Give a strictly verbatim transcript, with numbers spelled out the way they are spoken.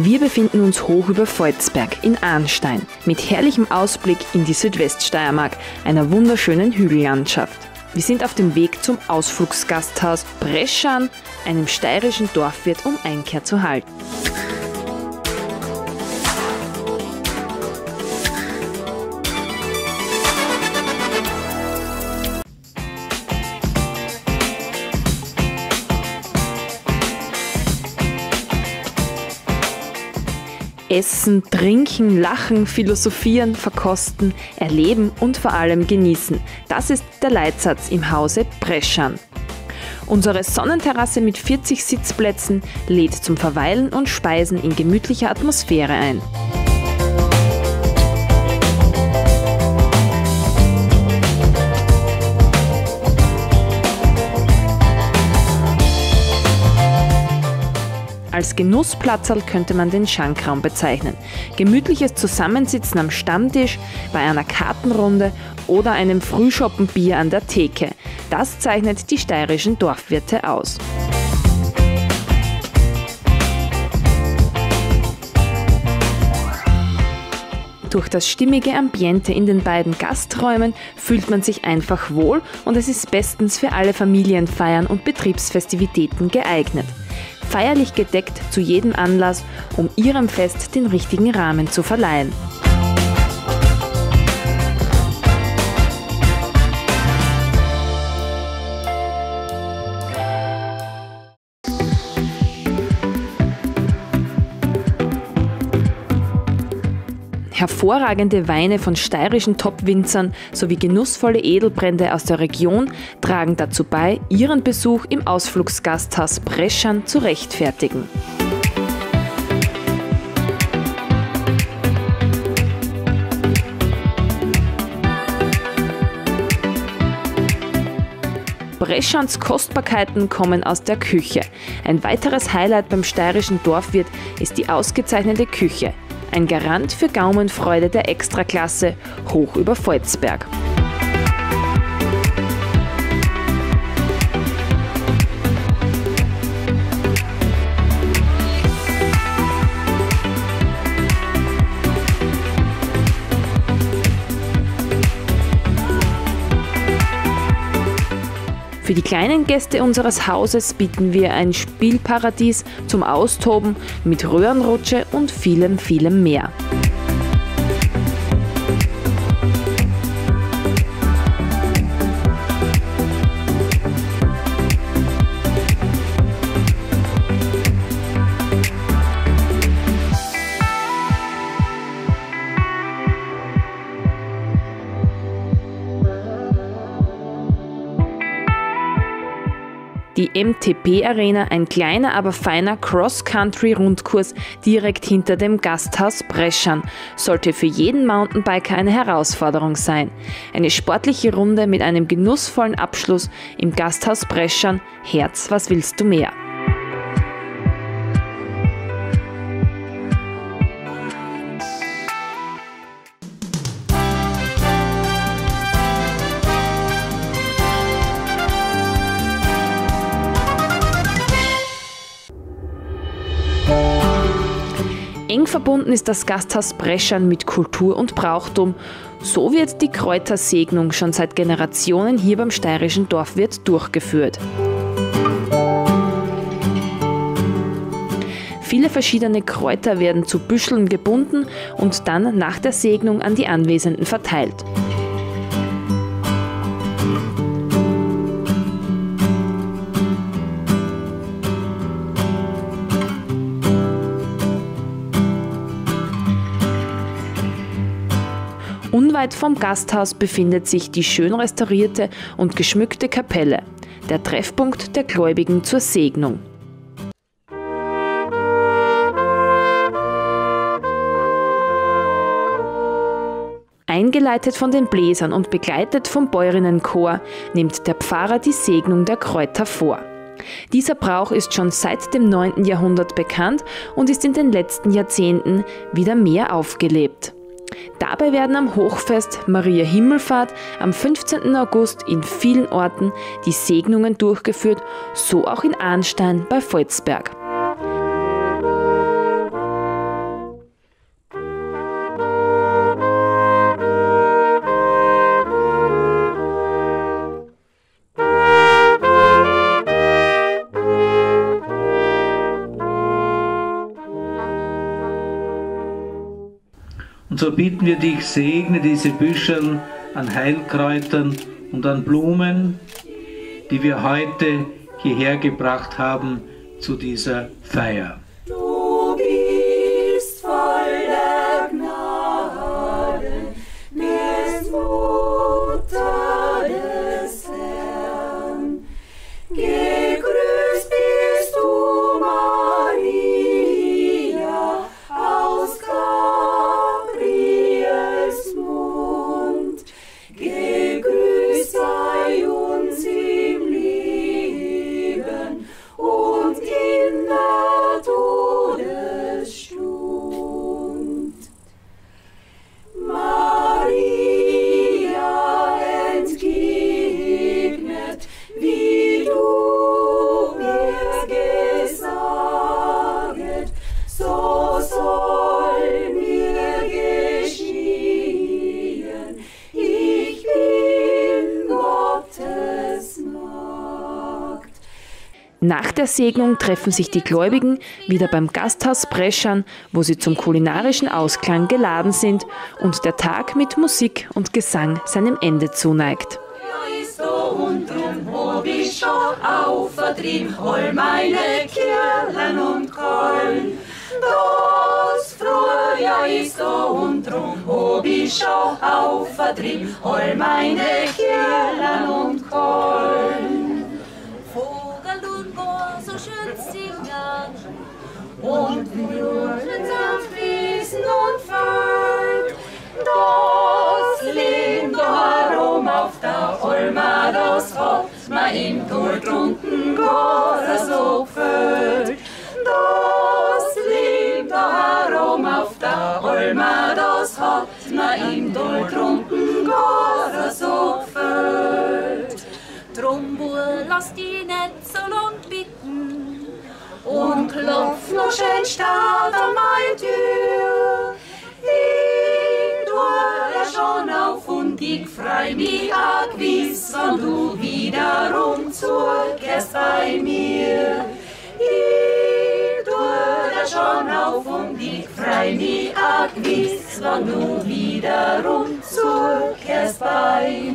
Wir befinden uns hoch über Volzberg in Arnstein mit herrlichem Ausblick in die Südweststeiermark, einer wunderschönen Hügellandschaft. Wir sind auf dem Weg zum Ausflugsgasthaus Breschan, einem steirischen Dorfwirt, um Einkehr zu halten. Essen, trinken, lachen, philosophieren, verkosten, erleben und vor allem genießen. Das ist der Leitsatz im Hause Breschan. Unsere Sonnenterrasse mit vierzig Sitzplätzen lädt zum Verweilen und Speisen in gemütlicher Atmosphäre ein. Als Genussplatzerl könnte man den Schankraum bezeichnen. Gemütliches Zusammensitzen am Stammtisch, bei einer Kartenrunde oder einem Frühschoppenbier an der Theke. Das zeichnet die steirischen Dorfwirte aus. Durch das stimmige Ambiente in den beiden Gasträumen fühlt man sich einfach wohl und es ist bestens für alle Familienfeiern und Betriebsfestivitäten geeignet. Feierlich gedeckt zu jedem Anlass, um Ihrem Fest den richtigen Rahmen zu verleihen. Hervorragende Weine von steirischen Top-Winzern sowie genussvolle Edelbrände aus der Region tragen dazu bei, Ihren Besuch im Ausflugsgasthaus Breschan zu rechtfertigen. Breschans Kostbarkeiten kommen aus der Küche. Ein weiteres Highlight beim steirischen Dorfwirt ist die ausgezeichnete Küche. Ein Garant für Gaumenfreude der Extraklasse, hoch über Volzberg. Für die kleinen Gäste unseres Hauses bieten wir ein Spielparadies zum Austoben mit Röhrenrutsche und vielem, vielem mehr. Die M T P Arena, ein kleiner, aber feiner Cross-Country-Rundkurs direkt hinter dem Gasthaus Breschan, sollte für jeden Mountainbiker eine Herausforderung sein. Eine sportliche Runde mit einem genussvollen Abschluss im Gasthaus Breschan. Herz, was willst du mehr? Eng verbunden ist das Gasthaus Breschan mit Kultur und Brauchtum. So wird die Kräutersegnung schon seit Generationen hier beim steirischen Dorfwirt durchgeführt. Viele verschiedene Kräuter werden zu Büscheln gebunden und dann nach der Segnung an die Anwesenden verteilt. Unweit vom Gasthaus befindet sich die schön restaurierte und geschmückte Kapelle, der Treffpunkt der Gläubigen zur Segnung. Eingeleitet von den Bläsern und begleitet vom Bäuerinnenchor nimmt der Pfarrer die Segnung der Kräuter vor. Dieser Brauch ist schon seit dem neunten Jahrhundert bekannt und ist in den letzten Jahrzehnten wieder mehr aufgelebt. Dabei werden am Hochfest Maria Himmelfahrt am fünfzehnten August in vielen Orten die Segnungen durchgeführt, so auch in Arnstein bei Volzberg. Und so bitten wir dich, segne diese Büschel an Heilkräutern und an Blumen, die wir heute hierher gebracht haben zu dieser Feier. Du bist voll der Gnade, bist Mutter des Herrn. Gegrüßt bist du, Maria, aus Gabriels Mund. Gegrüßt sei uns im Leben und in der Todesstund. Maria entgegnet, wie du mir gesagt, so soll mir geschehen. Ich bin Gottes Magd. Nach der Segnung treffen sich die Gläubigen wieder beim Gasthaus Breschan, wo sie zum kulinarischen Ausklang geladen sind und der Tag mit Musik und Gesang seinem Ende zuneigt. Und drum hob ich schon auf, vertrieb all meine Kirlen und Keulen. Das Frühjahr ist da und drum hob ich schon auf, vertrieb all meine Kirlen und Keulen. Vogel und Moor so schön singen und Mühlen sanft fließen und fällt. Das Leben da herum auf der Olma, das hat mir im durchtrunken gar so gefällt. Das Leben da herum auf der Olma, das hat mir im durchtrunken gar so gefällt. Drum, Bur, lass die nicht so lang bitten und klopf noch schön stark an meine Tür. Ich tue ja schon auf und ich freu mich auch gewiss, wenn du wiederum zurückkehrst bei mir. Ich tue ja schon auf und ich freu mich auch gewiss, wenn du wiederum zurückkehrst bei mir.